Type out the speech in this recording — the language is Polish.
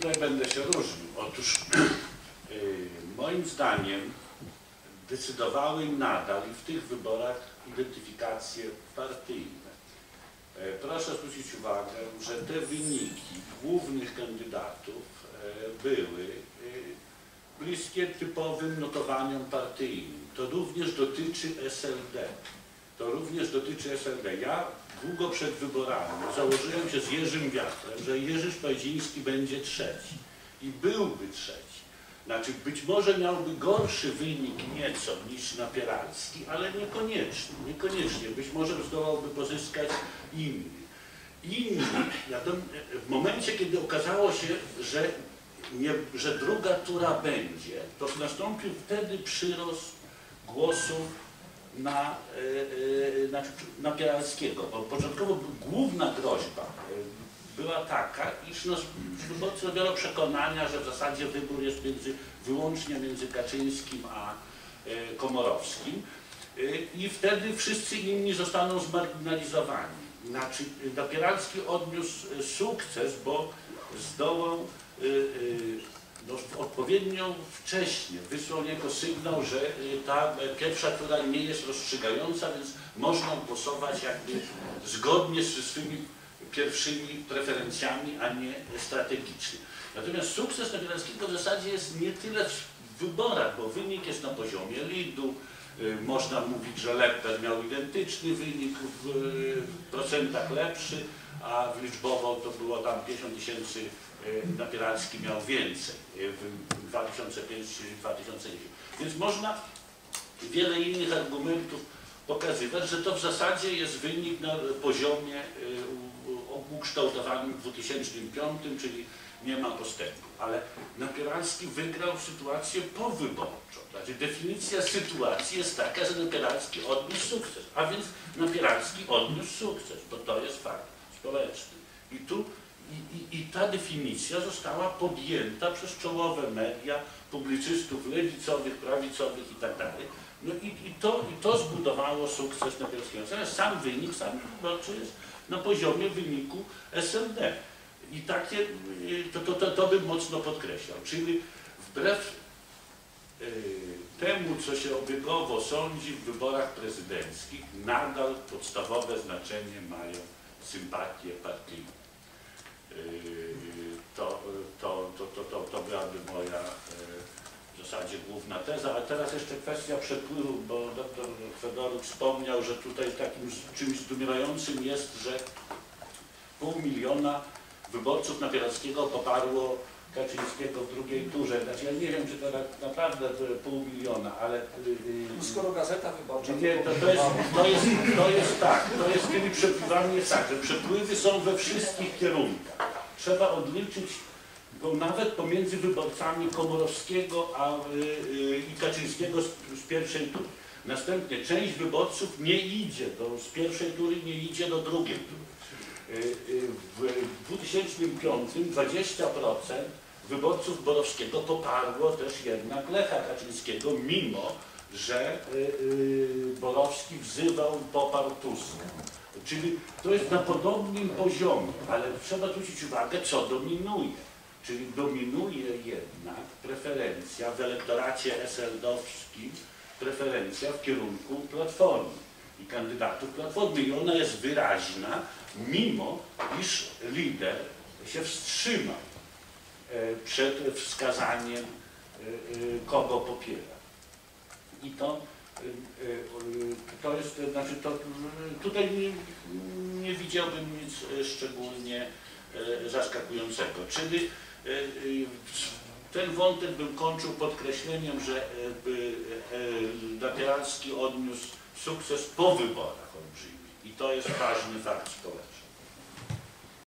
tutaj będę się różnił. Otóż moim zdaniem decydowały nadal i w tych wyborach identyfikacje partyjne. Proszę zwrócić uwagę, że te wyniki głównych kandydatów były bliskie typowym notowaniom partyjnym. To również dotyczy SLD. Ja długo przed wyborami założyłem się z Jerzym Wiatrem, że Jerzy Szpajdziński będzie trzeci. I byłby trzeci. Znaczy być może miałby gorszy wynik nieco niż Napieralski, ale niekoniecznie. Być może zdołałby pozyskać inny. W momencie, kiedy okazało się, że druga tura będzie, to nastąpił wtedy przyrost głosów na Napieralskiego. Bo początkowo główna groźba była taka, iż wyborcy robią przekonania, że w zasadzie wybór jest wyłącznie między Kaczyńskim a Komorowskim i wtedy wszyscy inni zostaną zmarginalizowani. Znaczy, Napieralski odniósł sukces, bo zdołał odpowiednio wcześnie wysłał jako sygnał, że ta pierwsza tura nie jest rozstrzygająca, więc można głosować jakby zgodnie ze swymi pierwszymi preferencjami, a nie strategicznie. Natomiast sukces Napieralskiego w zasadzie jest nie tyle w wyborach, bo wynik jest na poziomie lidu. Można mówić, że Lepper miał identyczny wynik, w procentach lepszy, a liczbowo to było tam 50 000, Napieralski miał więcej w 2005 czy 2010. Więc można wiele innych argumentów pokazywać, że to w zasadzie jest wynik na poziomie ukształtowanym w 2005, czyli nie ma postępu. Ale Napieralski wygrał sytuację powyborczą. Znaczy definicja sytuacji jest taka, że Napieralski odniósł sukces. A więc Napieralski odniósł sukces, bo to jest fakt społeczny. I ta definicja została podjęta przez czołowe media, publicystów lewicowych, prawicowych i tak dalej. No i to zbudowało sukces Napieralskiego. Natomiast sam wynik, sam wyborczy jest na poziomie wyniku SLD. I takie, to bym mocno podkreślał. Czyli wbrew temu, co się obiegowo sądzi w wyborach prezydenckich, nadal podstawowe znaczenie mają sympatie partyjne. To byłaby moja w zasadzie główna teza. A teraz jeszcze kwestia przepływu, bo dr Fedoruk wspomniał, że tutaj takim czymś zdumiewającym jest, że 500 000 wyborców Napieralskiego poparło Kaczyńskiego w drugiej turze. Znaczy, ja nie wiem, czy to naprawdę 500 000, ale... No skoro Gazeta Wyborcza... Nie, to jest tak, to jest z tymi przepływami jest tak, że przepływy są we wszystkich kierunkach. Trzeba odliczyć, bo nawet pomiędzy wyborcami Komorowskiego i Kaczyńskiego z pierwszej tury. Następnie część wyborców nie idzie z pierwszej tury, nie idzie do drugiej tury. W 2005 20% wyborców Borowskiego poparło też jednak Lecha Kaczyńskiego, mimo że Borowski wzywał, poparł Tuska. Czyli to jest na podobnym poziomie, ale trzeba zwrócić uwagę, co dominuje. Czyli dominuje jednak preferencja w elektoracie SLD-owskim, preferencja w kierunku Platformy i kandydatów Platformy. I ona jest wyraźna, mimo iż lider się wstrzymał przed wskazaniem, kogo popiera. I to jest, znaczy tutaj nie widziałbym nic szczególnie zaskakującego. Czyli ten wątek bym kończył podkreśleniem, że Napieralski odniósł sukces po wyborach olbrzymi. I to jest ważny fakt społeczny.